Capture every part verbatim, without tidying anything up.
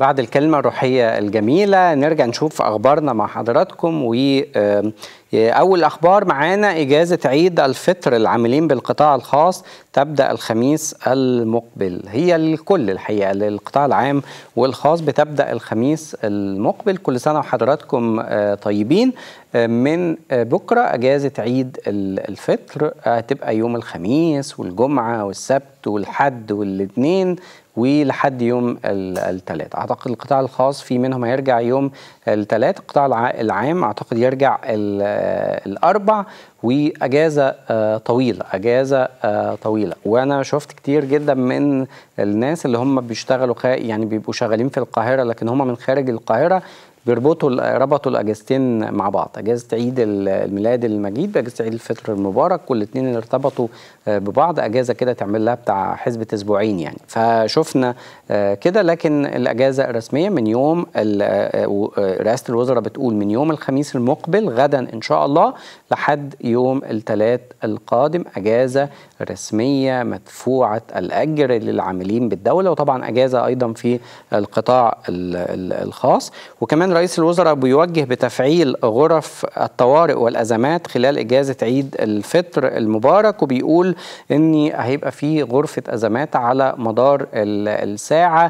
بعد الكلمة الروحية الجميلة نرجع نشوف أخبارنا مع حضراتكم. وأول أخبار معانا إجازة عيد الفطر العاملين بالقطاع الخاص تبدأ الخميس المقبل. هي الكل الحقيقة، للقطاع العام والخاص بتبدأ الخميس المقبل. كل سنة وحضراتكم طيبين. من بكرة أجازة عيد الفطر هتبقى يوم الخميس والجمعة والسبت والحد والاثنين ولحد يوم الثلاث. اعتقد القطاع الخاص في منهم هيرجع يوم الثلاث، القطاع العام اعتقد يرجع الاربع، واجازه طويله اجازه طويله. وانا شفت كتير جدا من الناس اللي هم بيشتغلوا يعني بيبقوا شغالين في القاهره لكن هم من خارج القاهره بيربطوا ربطوا الاجازتين مع بعض، اجازه عيد الميلاد المجيد باجازه عيد الفطر المبارك، والاثنين اللي ارتبطوا ببعض اجازه كده تعمل لها بتاع حسبه اسبوعين يعني. فشفنا كده، لكن الاجازه الرسميه من يوم رئاسه الوزراء بتقول من يوم الخميس المقبل غدا ان شاء الله لحد يوم الثلاث القادم، اجازه رسميه مدفوعه الاجر للعاملين بالدوله، وطبعا اجازه ايضا في القطاع الخاص. وكمان رئيس الوزراء بيوجه بتفعيل غرف الطوارئ والأزمات خلال إجازة عيد الفطر المبارك، وبيقول إن هيبقى في غرفة أزمات على مدار الساعة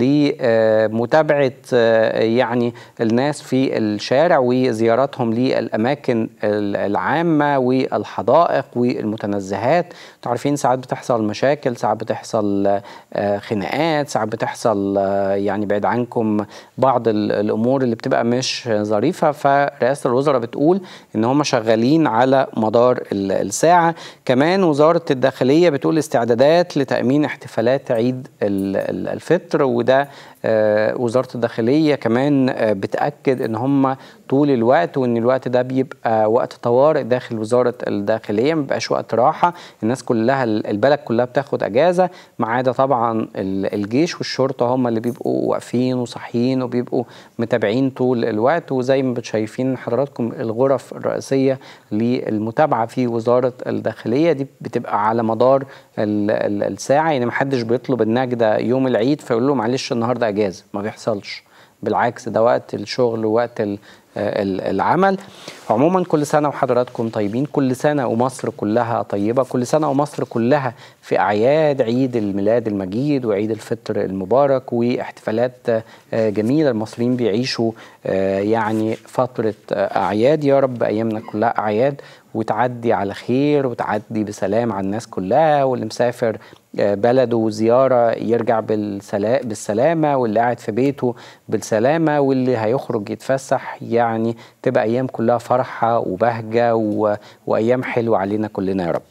لمتابعة يعني الناس في الشارع وزياراتهم للأماكن العامة والحدائق والمتنزهات. تعرفين ساعات بتحصل مشاكل، ساعات بتحصل خناقات، ساعات بتحصل يعني بعيد عنكم بعض الأمور اللي بتبقى مش ظريفة. فرئاسة الوزراء بتقول إن هم شغالين على مدار الساعة. كمان وزارة الداخلية بتقول استعدادات لتأمين احتفالات عيد الفطر، وده وزارة الداخلية كمان بتأكد إن هم طول الوقت، وإن الوقت ده بيبقى وقت طوارئ داخل وزارة الداخلية، ما بيبقاش وقت راحة. الناس كلها البلد كلها بتاخد أجازة ما عدا طبعا الجيش والشرطة، هم اللي بيبقوا واقفين وصاحيين وبيبقوا متابعين طول الوقت. وزي ما شايفين حضراتكم الغرف الرئيسية للمتابعة في وزارة الداخلية دي بتبقى على مدار الساعة، يعني محدش بيطلب النجدة يوم العيد فيقول له معلش النهاردة أجازة، ما بيحصلش، بالعكس ده وقت الشغل ووقت العمل. عموما كل سنة وحضراتكم طيبين، كل سنة ومصر كلها طيبة، كل سنة ومصر كلها في أعياد عيد الميلاد المجيد وعيد الفطر المبارك واحتفالات جميلة. المصريين بيعيشوا يعني فترة أعياد، يا رب أيامنا كلها أعياد وتعدي على خير وتعدي بسلام على الناس كلها، واللي مسافر بلده زيارة يرجع بالسلامة، واللي قاعد في بيته بالسلامة، واللي هيخرج يتفسح يعني تبقى أيام كلها فرحة وبهجة و... وأيام حلوة علينا كلنا يا رب.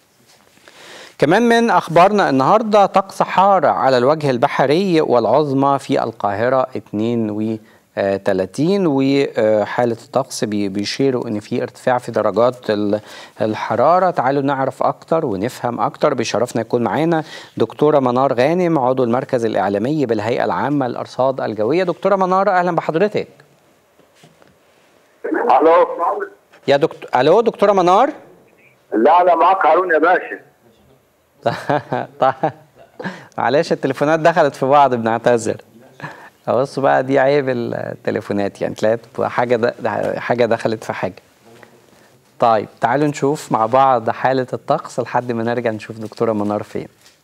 كمان من أخبارنا النهاردة طقس حار على الوجه البحري والعظمى في القاهرة اثنين وثلاثين، وحالة الطقس بيشيروا ان في ارتفاع في درجات الحرارة. تعالوا نعرف اكتر ونفهم اكتر. بيشرفنا يكون معانا دكتورة منار غانم عضو المركز الاعلامي بالهيئة العامة للارصاد الجوية. دكتورة منار اهلا بحضرتك. الو يا دكتور. الو دكتورة منار. لا لا معاك هارون يا باشا. طيب معلش التليفونات دخلت في بعض، بنعتذر. بصوا بقى دي عيب التليفونات، يعني تلاقي حاجه ده حاجه دخلت في حاجه. طيب تعالوا نشوف مع بعض حاله الطقس لحد ما نرجع نشوف دكتوره منار فين.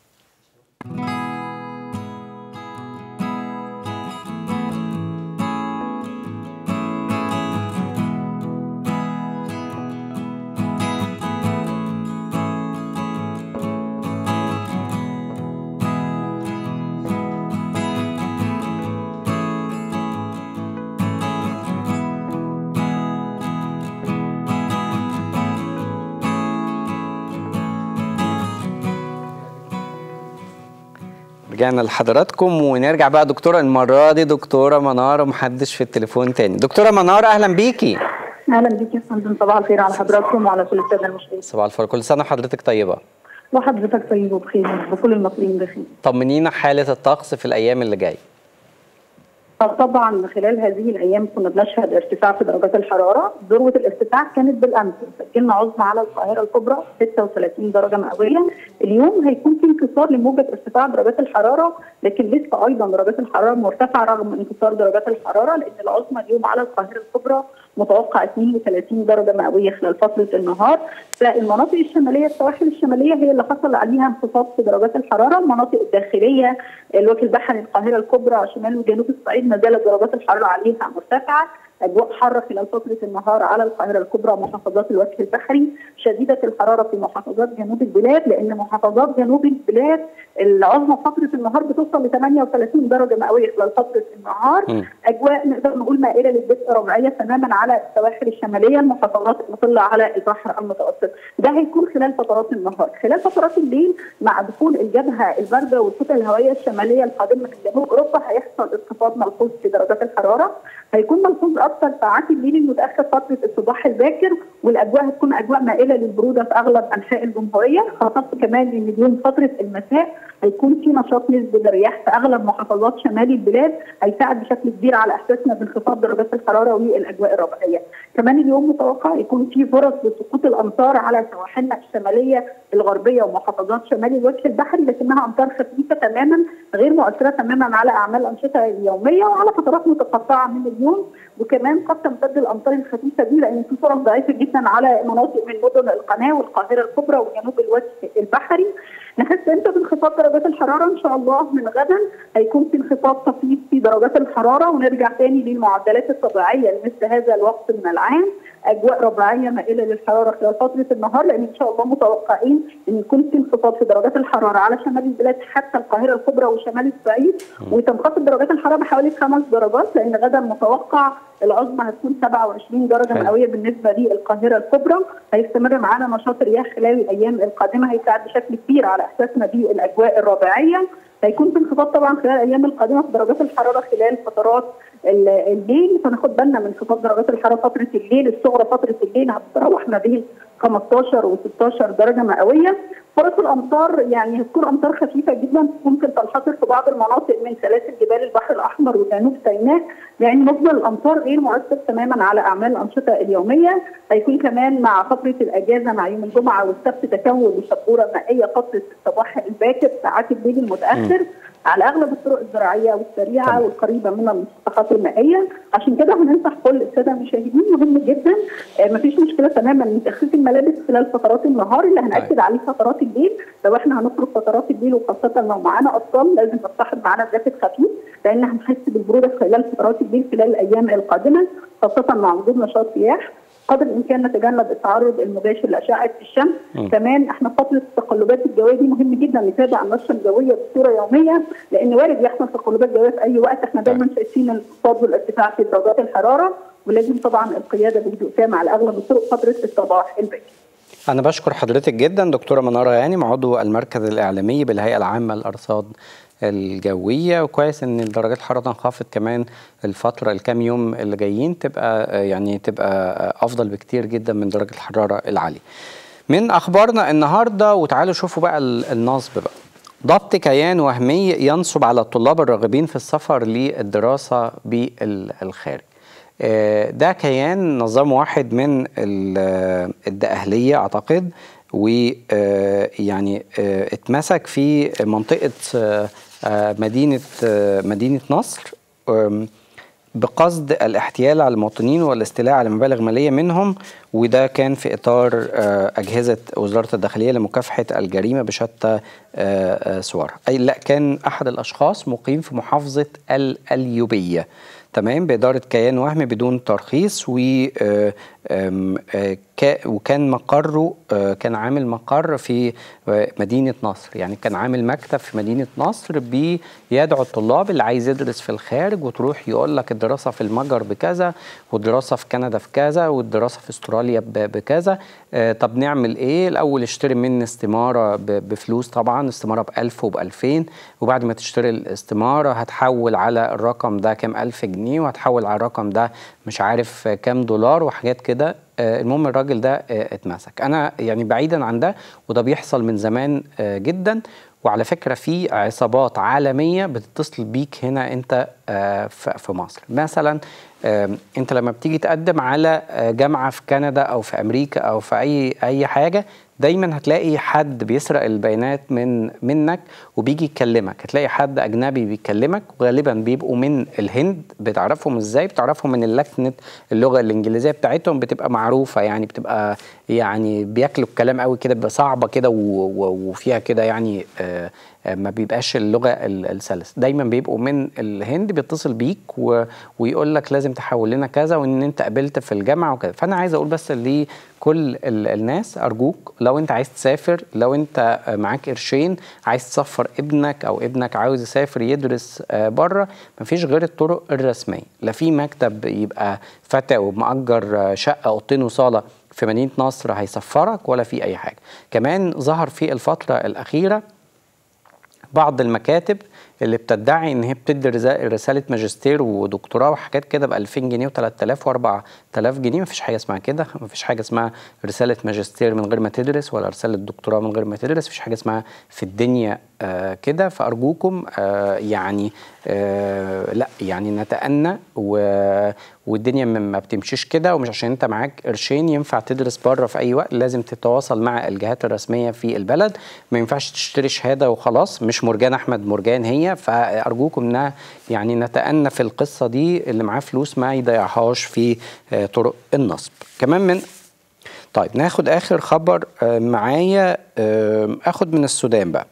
رجعنا لحضراتكم ونرجع بقى دكتوره. المره دي دكتوره منار ومحدش في التليفون تاني. دكتوره منار اهلا بيكي. اهلا بيكي يا فندم، صباح الخير على حضراتكم وعلى كل الساده المشاهدين. صباح الفل، كل سنه وحضرتك طيبه. وحضرتك طيب وبخير وكل المصريين بخير. طمنينا حاله الطقس في الايام اللي جايه. طبعا خلال هذه الايام كنا بنشهد ارتفاع في درجات الحراره، ذروه الارتفاع كانت بالامس، سجلنا عظمى على القاهره الكبرى ستة وثلاثين درجه مئويه، اليوم هيكون في انكسار لموجه ارتفاع درجات الحراره، لكن لسه ايضا درجات الحراره مرتفعه رغم انكسار درجات الحراره، لان العظمى اليوم على القاهره الكبرى متوقع اثنين وثلاثين درجه مئويه خلال فتره النهار، فالمناطق الشماليه السواحل الشماليه هي اللي حصل عليها انخفاض في درجات الحراره، المناطق الداخليه الوجه البحري القاهره الكبرى شمال وجنوب الصعيد ما زالت درجات الحراره عليها مرتفعه، اجواء حاره خلال فتره النهار على القاهره الكبرى ومحافظات الوجه البحري، شديده الحراره في محافظات جنوب البلاد، لان محافظات جنوب البلاد العظمى فتره النهار بتوصل ل ثمانية وثلاثين درجه مئويه خلال فتره النهار، م. اجواء نقدر نقول مائله للدفء ربيعيه تماما على السواحل الشماليه، المحافظات المطله على البحر المتوسط، ده هيكون خلال فترات النهار، خلال فترات الليل مع دخول الجبهه البارده والكتل الهوائيه الشماليه القادمه من جنوب اوروبا هيحصل انخفاض ملحوظ في درجات الحراره، هيكون ملحوظ اكثر ساعات الليل المتاخر فتره الصباح الباكر، والاجواء هتكون اجواء مائله للبروده في اغلب انحاء الجمهوريه، خاصه كمان ان اليوم فتره المساء هيكون في نشاط نسبي للرياح في اغلب محافظات شمال البلاد، هيساعد بشكل كبير على احساسنا بانخفاض درجات الحراره والاجواء الربيعيه. كمان اليوم متوقع يكون في فرص لسقوط الامطار على سواحلنا الشماليه الغربيه ومحافظات شمال الوجه البحري، لكنها امطار خفيفه تماما غير مؤثره تماما على اعمال الانشطه اليوميه وعلى فترات متقطعه من اليوم، وكمان قد تمتد الامطار الخفيفه دي لان في فرص ضعيفه جدا على مناطق من مدن القناه والقاهره الكبرى وجنوب الوجه البحري. نحس امتى بانخفاض درجات الحراره؟ ان شاء الله من غدا هيكون في انخفاض طفيف في درجات الحراره ونرجع تاني للمعدلات الطبيعيه لمثل هذا الوقت من العام، اجواء ربيعيه مائله للحراره خلال فتره النهار، لان ان شاء الله متوقعين ان يكون في انخفاض في درجات الحراره على شمال البلاد حتى القاهره الكبرى وشمال الصعيد، وتنخفض درجات الحراره بحوالي خمس درجات، لان غدا متوقع العظمى هتكون سبعة وعشرين درجه مئويه بالنسبه للقاهره الكبرى، هيستمر معانا نشاط الرياح خلال الايام القادمه، هيساعد بشكل كبير على احساسنا بالاجواء الربيعيه، هيكون في انخفاض طبعا خلال الايام القادمه في درجات الحراره خلال فترات الليل، فناخد بالنا من انخفاض درجات الحراره فتره الليل الصغرى، فتره الليل هتتراوح ما بين خمستاشر وستاشر درجه مئويه، فرص الامطار يعني هتكون امطار خفيفه جدا ممكن تنحصر في بعض المناطق من سلاسل جبال البحر الاحمر وجنوب سيناء، يعني مصدر الامطار غير مؤثر تماما على اعمال الانشطه اليوميه، هيكون كمان مع فتره الاجازه مع يوم الجمعه والسبت تكون لشبوره مائيه فتره الصباح الباكر ساعات الليل المتاخر م. على اغلب الطرق الزراعيه والسريعه طبعا. والقريبه من المسطحات المائيه، عشان كده هننصح كل الساده المشاهدين مهم جدا آه مفيش مشكله تماما من تخفيف الملابس خلال فترات النهار، اللي هنأكد عليه فترات الليل، لو احنا هنخرج فترات الليل وخاصه لو معانا اطفال لازم نصطحب معانا جاكيت خفيف، لان هنحس بالبروده خلال فترات الليل خلال الايام القادمه، خاصه مع وجود نشاط رياح، قدر الامكان نتجنب التعرض المباشر لاشعه الشمس، م. كمان احنا فتره التقلبات الجويه دي مهم جدا نتابع النشره الجويه بصوره يوميه، لان وارد يحصل تقلبات جويه في اي وقت، احنا دايما شايفين الانخفاض والارتفاع في درجات الحراره، ولازم طبعا القياده بهدوء تام على اغلب الطرق فتره الصباح الباكر. أنا بشكر حضرتك جدا دكتورة منارة هاني، عضو المركز الإعلامي بالهيئة العامة للأرصاد الجوية، وكويس ان درجات الحراره تنخفض كمان الفتره الكام يوم اللي جايين، تبقى يعني تبقى افضل بكتير جدا من درجه الحراره العاليه. من اخبارنا النهارده، وتعالوا شوفوا بقى النصب بقى. ضبط كيان وهمي ينصب على الطلاب الراغبين في السفر للدراسه بالخارج. ده كيان نظام واحد من الدقهلية اعتقد، ويعني اتمسك في منطقة مدينة مدينة نصر بقصد الاحتيال على المواطنين والاستيلاء على مبالغ مالية منهم، وده كان في إطار أجهزة وزارة الداخلية لمكافحة الجريمة بشتى صورها. أي لا، كان أحد الأشخاص مقيم في محافظة القليوبية، تمام، بإدارة كيان وهمي بدون ترخيص، و وكان مقره كان عامل مقر في مدينة نصر، يعني كان عامل مكتب في مدينة نصر بيدعو الطلاب اللي عايز يدرس في الخارج، وتروح يقول لك الدراسة في المجر بكذا، والدراسة في كندا في كذا، والدراسة في استراليا بكذا. طب نعمل ايه؟ الأول اشتري مني استمارة بفلوس، طبعا استمارة بألف وبألفين، وبعد ما تشتري الاستمارة هتحول على الرقم ده كام ألف جنيه، وهتحول على الرقم ده مش عارف كام دولار وحاجات كده. المهم الراجل ده اتمسك. انا يعني بعيدا عن ده، وده بيحصل من زمان جدا، وعلى فكره في عصابات عالميه بتتصل بيك هنا انت في مصر. مثلا انت لما بتيجي تقدم على جامعه في كندا او في امريكا او في اي اي حاجه، دايما هتلاقي حد بيسرق البيانات من منك وبيجي يكلمك. هتلاقي حد اجنبي بيكلمك، وغالبا بيبقوا من الهند. بتعرفهم ازاي؟ بتعرفهم من اللكنه اللغه الانجليزيه بتاعتهم، بتبقى معروفه يعني، بتبقى يعني بياكلوا الكلام قوي كده، بيبقى صعبه كده وفيها كده يعني آه ما بيبقاش اللغه السلس. دايما بيبقوا من الهند، بيتصل بيك ويقول لك لازم تحول لنا كذا وان انت قابلت في الجامعه وكذا. فانا عايز اقول بس لكل الناس، ارجوك لو انت عايز تسافر، لو انت معاك قرشين عايز تسفر ابنك او ابنك عاوز يسافر يدرس بره، مفيش غير الطرق الرسميه. لا في مكتب يبقى فتى ومأجر شقه اوضتين وصاله في مدينه نصر هيسفرك، ولا في اي حاجه. كمان ظهر في الفتره الاخيره بعض المكاتب اللي بتدعي ان هي بتدي رساله ماجستير ودكتوراه وحاجات كده ب ألفين جنيه وثلاثة آلاف وأربعة آلاف جنيه. مفيش حاجه اسمها كده، مفيش حاجه اسمها رساله ماجستير من غير ما تدرس، ولا رساله دكتوراه من غير ما تدرس. مفيش حاجه اسمها في الدنيا آه كده. فارجوكم آه يعني آه لا يعني نتأنى، والدنيا ما بتمشيش كده. ومش عشان انت معاك قرشين ينفع تدرس بره في اي وقت، لازم تتواصل مع الجهات الرسميه في البلد. ما ينفعش تشتري شهاده وخلاص. مش مرجان احمد مرجان هي. فارجوكم انها يعني نتأنى في القصه دي، اللي معاه فلوس ما يضيعهاش في آه طرق النصب. كمان من طيب ناخد اخر خبر آه معايا، آه اخد من السودان بقى.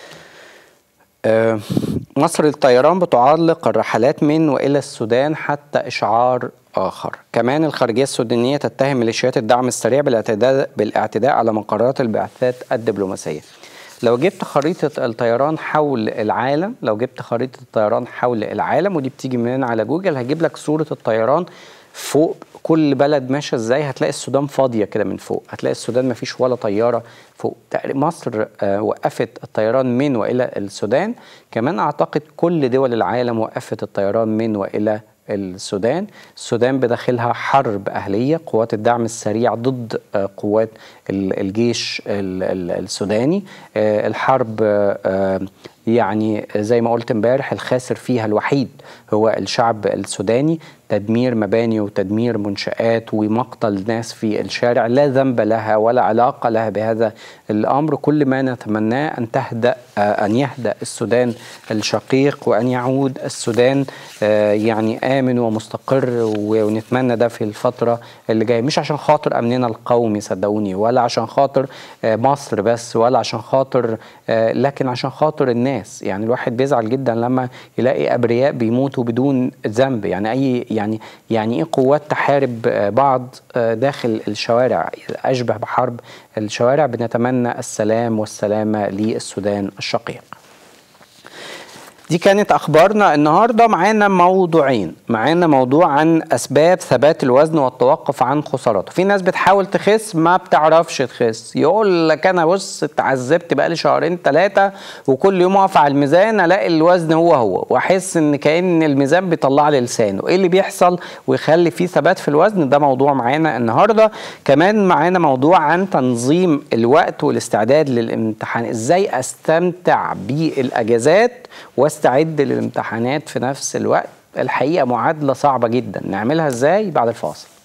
مصر للطيران بتعلق الرحلات من وإلى السودان حتى إشعار آخر. كمان الخارجية السودانية تتهم ميليشيات الدعم السريع بالاعتداء بالاعتداء على مقرات البعثات الدبلوماسية. لو جبت خريطة الطيران حول العالم، لو جبت خريطة الطيران حول العالم، ودي بتيجي منين على جوجل، هجيب لك صورة الطيران فوق كل بلد ماشيه ازاي. هتلاقي السودان فاضيه كده من فوق، هتلاقي السودان ما فيش ولا طياره فوق. مصر آه وقفت الطيران من والى السودان. كمان اعتقد كل دول العالم وقفت الطيران من والى السودان. السودان بداخلها حرب اهليه، قوات الدعم السريع ضد آه قوات الجيش السوداني. آه الحرب آه يعني زي ما قلت امبارح الخاسر فيها الوحيد هو الشعب السوداني. تدمير مباني وتدمير منشآت ومقتل ناس في الشارع لا ذنب لها ولا علاقة لها بهذا الأمر. كل ما نتمناه أن تهدأ أن يهدأ السودان الشقيق، وأن يعود السودان يعني آمن ومستقر. ونتمنى ده في الفترة اللي جاية، مش عشان خاطر أمننا القومي صدقوني، ولا عشان خاطر مصر بس، ولا عشان خاطر، لكن عشان خاطر الناس. يعني الواحد بيزعل جدا لما يلاقي أبرياء بيموتوا بدون ذنب. يعني أي يعني يعني ايه قوات تحارب بعض داخل الشوارع، اشبه بحرب الشوارع. بنتمنى السلام والسلامه للسودان الشقيق. دي كانت اخبارنا النهارده. معانا موضوعين، معانا موضوع عن اسباب ثبات الوزن والتوقف عن خساراته. في ناس بتحاول تخس ما بتعرفش تخس، يقول لك انا بص اتعذبت بقالي شهرين ثلاثه وكل يوم اقف على الميزان الاقي الوزن هو هو، واحس ان كأن الميزان بيطلع لي لسانه. ايه اللي بيحصل ويخلي فيه ثبات في الوزن؟ ده موضوع معانا النهارده. كمان معانا موضوع عن تنظيم الوقت والاستعداد للامتحان، ازاي استمتع بالاجازات واستعد للامتحانات في نفس الوقت. الحقيقة معادلة صعبة جدا، نعملها ازاي؟ بعد الفاصل.